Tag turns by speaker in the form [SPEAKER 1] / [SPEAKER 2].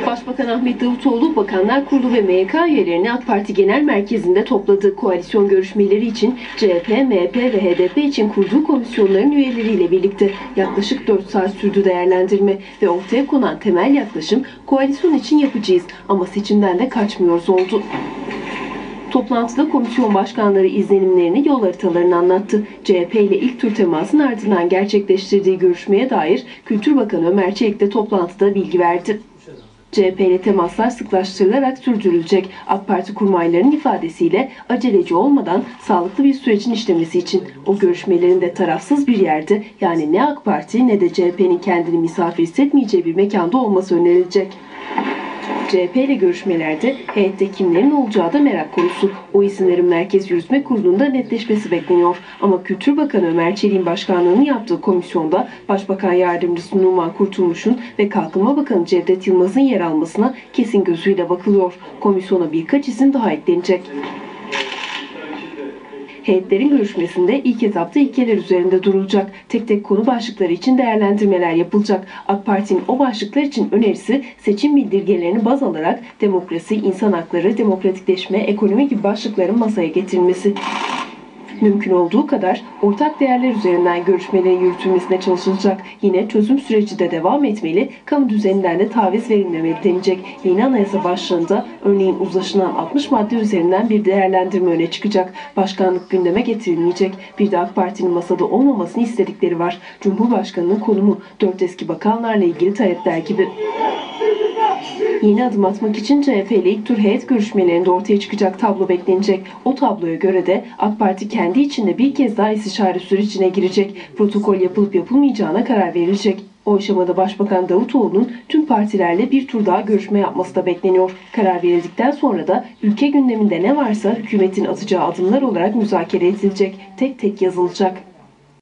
[SPEAKER 1] Başbakan Ahmet Davutoğlu, Bakanlar Kurulu ve MYK üyelerini AK Parti Genel Merkezi'nde topladı. Koalisyon görüşmeleri için CHP, MHP ve HDP için kurduğu komisyonların üyeleriyle birlikte yaklaşık 4 saat sürdü değerlendirme ve ortaya konan temel yaklaşım koalisyon için yapacağız ama seçimden de kaçmıyoruz oldu. Toplantıda komisyon başkanları izlenimlerini, yol haritalarını anlattı. CHP ile ilk tur temasın ardından gerçekleştirdiği görüşmeye dair Kültür Bakanı Ömer Çelik de toplantıda bilgi verdi. CHP ile temaslar sıklaştırılarak sürdürülecek. AK Parti kurmaylarının ifadesiyle aceleci olmadan sağlıklı bir sürecin işlemesi için o görüşmelerin de tarafsız bir yerde, yani ne AK Parti ne de CHP'nin kendini misafir hissetmeyeceği bir mekanda olması önerilecek. CHP ile görüşmelerde heyette kimlerin olacağı da merak konusu. O isimlerin Merkez Yürütme Kurulu'nda netleşmesi bekleniyor. Ama Kültür Bakanı Ömer Çelik'in başkanlığını yaptığı komisyonda Başbakan Yardımcısı Numan Kurtulmuş'un ve Kalkınma Bakanı Cevdet Yılmaz'ın yer almasına kesin gözüyle bakılıyor. Komisyona birkaç isim daha eklenecek. Heyetlerin görüşmesinde ilk etapta ilkeler üzerinde durulacak. Tek tek konu başlıkları için değerlendirmeler yapılacak. AK Parti'nin o başlıklar için önerisi seçim bildirgelerini baz alarak demokrasi, insan hakları, demokratikleşme, ekonomi gibi başlıkların masaya getirilmesi. Mümkün olduğu kadar ortak değerler üzerinden görüşmelerin yürütülmesine çalışılacak. Yine çözüm süreci de devam etmeli, kamu düzeninden de taviz verilmemeli denecek. Yeni anayasa başlığında örneğin uzlaşılan 60 madde üzerinden bir değerlendirme öne çıkacak. Başkanlık gündeme getirilmeyecek. Bir de AK Parti'nin masada olmamasını istedikleri var. Cumhurbaşkanının konumu, 4 eski bakanlarla ilgili talepler gibi. Yeni adım atmak için CHP ile ilk tur heyet görüşmelerinde ortaya çıkacak tablo beklenecek. O tabloya göre de AK Parti kendi içinde bir kez daha istişare sürecine girecek. Protokol yapılıp yapılmayacağına karar verilecek. O aşamada Başbakan Davutoğlu'nun tüm partilerle bir tur daha görüşme yapması da bekleniyor. Karar verildikten sonra da ülke gündeminde ne varsa hükümetin atacağı adımlar olarak müzakere edilecek. Tek tek yazılacak.